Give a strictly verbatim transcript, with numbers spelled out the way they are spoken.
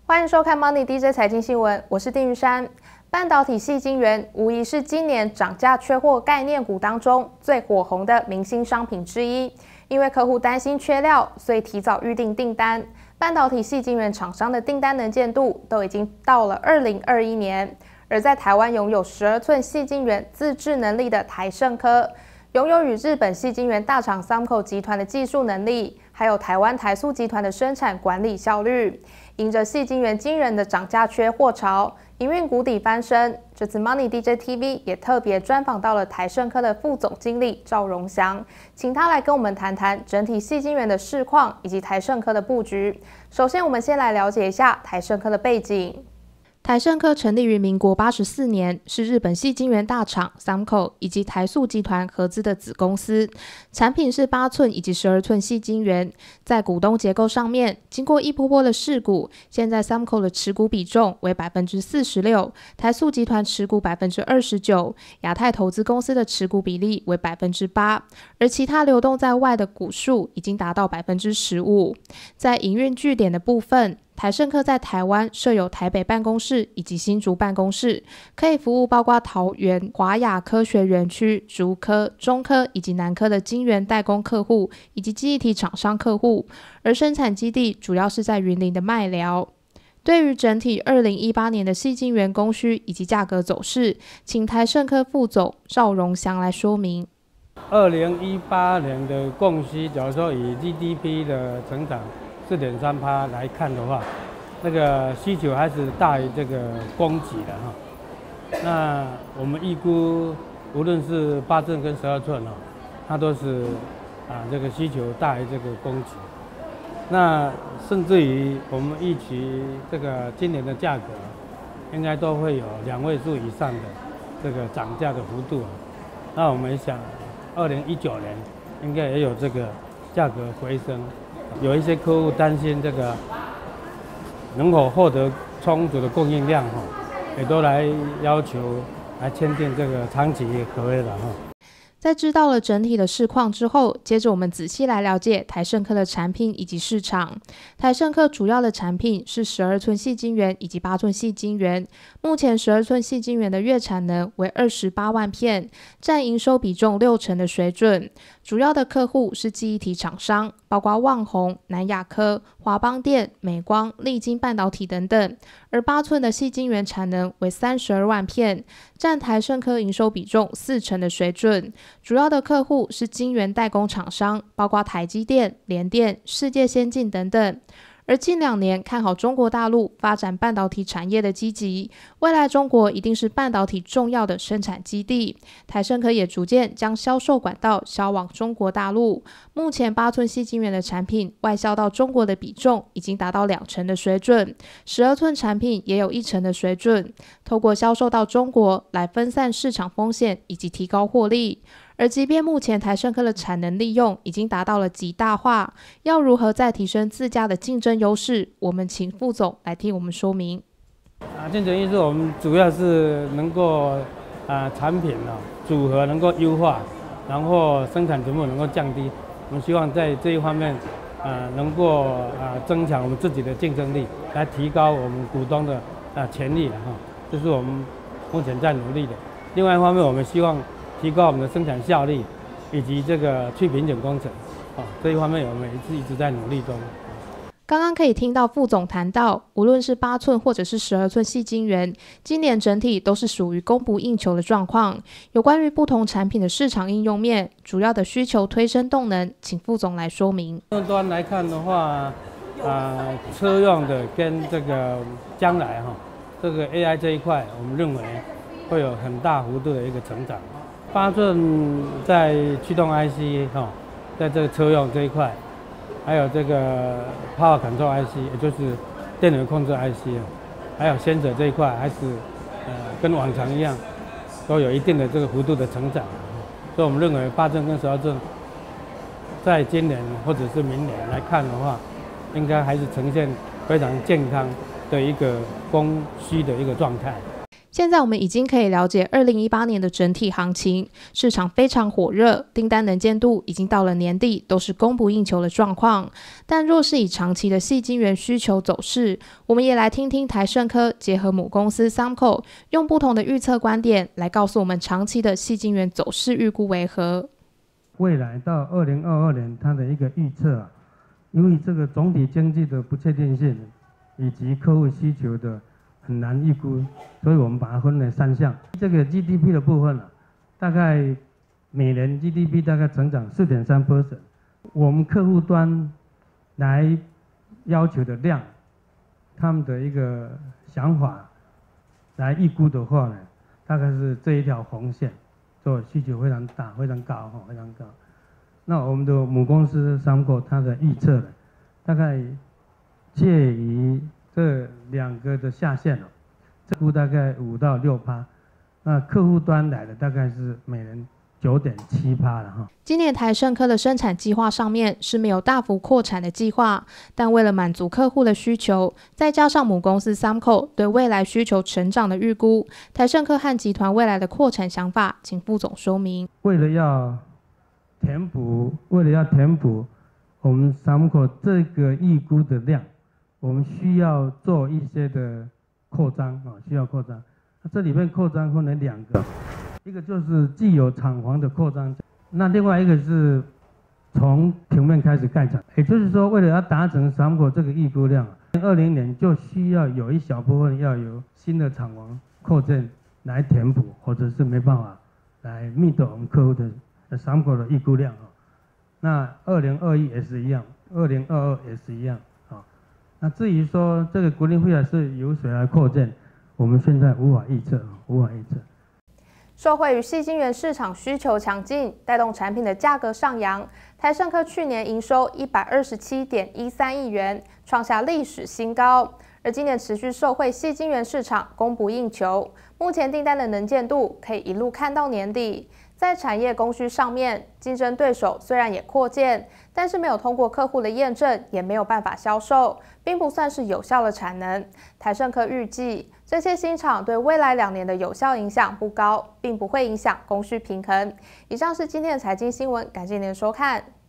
欢迎收看 Money D J 财经新闻，我是丁玉山。半导体矽晶圆无疑是今年涨价缺货概念股当中最火红的明星商品之一。因为客户担心缺料，所以提早预定订单。半导体矽晶圆厂商的订单能见度都已经到了二零二一年。而在台湾拥有十二寸矽晶圆自制能力的台胜科，拥有与日本矽晶圆大厂 Sumco 集团的技术能力，还有台湾台塑集团的生产管理效率。迎着矽晶圆惊人的涨价缺货潮，营运谷底翻身。这次 Money D J T V 也特别专访到了台胜科的副总经理赵荣祥，请他来跟我们谈谈整体矽晶圆的市况以及台胜科的布局。首先，我们先来了解一下台胜科的背景。台胜科成立于民国八十四年，是日本矽晶圆大厂 Sumco 以及台塑集团合资的子公司，产品是八寸以及十二寸矽晶圆。在股东结构上面，经过一波波的释股，现在 Sumco 的持股比重为 百分之四十六， 台塑集团持股 百分之二十九， 亚太投资公司的持股比例为 百分之八， 而其他流动在外的股数已经达到 百分之十五。在营运据点的部分，台胜科在台湾设有台北办公室以及新竹办公室，可以服务包括桃园华亚科学园区、竹科、中科以及南科的晶圆代工客户以及记忆体厂商客户，而生产基地主要是在云林的麦寮。对于整体二零一八年的矽晶圆供需以及价格走势，请台胜科副总赵荣祥来说明。 二零一八年的供需，假如说以 G D P 的成长四点三趴来看的话，那个需求还是大于这个供给的哈。那我们预估，无论是八寸跟十二寸哦，它都是啊这个需求大于这个供给。那甚至于我们预期这个今年的价格，应该都会有两位数以上的这个涨价的幅度。那我们想，二零一九年应该也有这个价格回升。有一些客户担心这个能否获得充足的供应量，也都来要求来签订这个长期合约了。 在知道了整体的市况之后，接着我们仔细来了解台胜科的产品以及市场。台胜科主要的产品是十二寸矽晶圆以及八寸矽晶圆。目前十二寸矽晶圆的月产能为二十八万片，占营收比重六成的水准。主要的客户是记忆体厂商，包括旺宏、南亚科、华邦电、美光、力晶半导体等等。而八寸的矽晶圆产能为三十二万片，占台胜科营收比重四成的水准。主要的客户是晶圆代工厂商，包括台积电、联电、世界先进等等。而近两年看好中国大陆发展半导体产业的积极，未来中国一定是半导体重要的生产基地。台胜科也逐渐将销售管道销往中国大陆。目前八寸矽晶圆的产品外销到中国的比重已经达到两成的水准，十二寸产品也有一成的水准。透过销售到中国来分散市场风险以及提高获利。而即便目前台胜科的产能利用已经达到了极大化，要如何再提升自家的竞争优势？我们请副总来替我们说明。 啊，竞争优势我们主要是能够啊产品哦组合能够优化，然后生产成本能够降低。我们希望在这一方面啊能够啊增强我们自己的竞争力，来提高我们股东的啊权利了哈。这是我们目前在努力的。另外一方面，我们希望提高我们的生产效率，以及这个去品种工程，啊，这一方面我们也是一直在努力中。 刚刚可以听到副总谈到，无论是八寸或者是十二寸矽晶圆，今年整体都是属于供不应求的状况。有关于不同产品的市场应用面，主要的需求推升动能，请副总来说明。 终端来看的话，啊、呃，车用的跟这个将来哈，这个 A I 这一块，我们认为会有很大幅度的一个成长。八寸在驱动 I C 哈，在这个车用这一块，还有这个 Power Control I C， 也就是电源控制 I C， 还有先者这一块，还是呃跟往常一样，都有一定的这个幅度的成长。所以我们认为八寸跟十二寸，在今年或者是明年来看的话，应该还是呈现非常健康的一个供需的一个状态。 现在我们已经可以了解二零一八年的整体行情，市场非常火热，订单能见度已经到了年底都是供不应求的状况。但若是以长期的矽晶圆需求走势，我们也来听听台胜科结合母公司 Sumco， 用不同的预测观点来告诉我们长期的矽晶圆走势预估为何。 未来到二零二二年它的一个预测啊，因为这个总体经济的不确定性以及客户需求的很难预估，所以我们把它分为三项。这个 G D P 的部分啊，大概每年 G D P 大概成长 百分之四点三， 我们客户端来要求的量，他们的一个想法来预估的话呢，大概是这一条红线，做需求非常大、非常高哈，非常高。那我们的母公司 Sumco 它的预测呢，大概介于这两个的下限哦，这估大概五到六趴，那客户端来的大概是每人九点七趴了哈。 今年台胜科的生产计划上面是没有大幅扩产的计划，但为了满足客户的需求，再加上母公司 Sumco 对未来需求成长的预估，台胜科和集团未来的扩产想法，请副总说明。 为了要填补，为了要填补我们 Sumco 这个预估的量，我们需要做一些的扩张啊，需要扩张。这里面扩张分为两个，一个就是既有厂房的扩张，那另外一个是从平面开始盖厂。也就是说，为了要达成 Sumco 这个预估量，二零年就需要有一小部分要有新的厂房扩建来填补，或者是没办法来meet我们客户的 Sumco 的预估量啊。那二零二一也是一样，二零二二也是一样。那至于说这个国内会是由谁来扩建，我们现在无法预测，无法预测。 受惠于矽晶圆市场需求强劲，带动产品的价格上扬，台胜科去年营收一百二十七点一三亿元，创下历史新高。而今年持续受惠矽晶圆市场供不应求，目前订单的能见度可以一路看到年底。在产业供需上面，竞争对手虽然也扩建，但是没有通过客户的验证，也没有办法销售，并不算是有效的产能。台胜科预计，这些新厂对未来两年的有效影响不高，并不会影响供需平衡。以上是今天的财经新闻，感谢您的收看。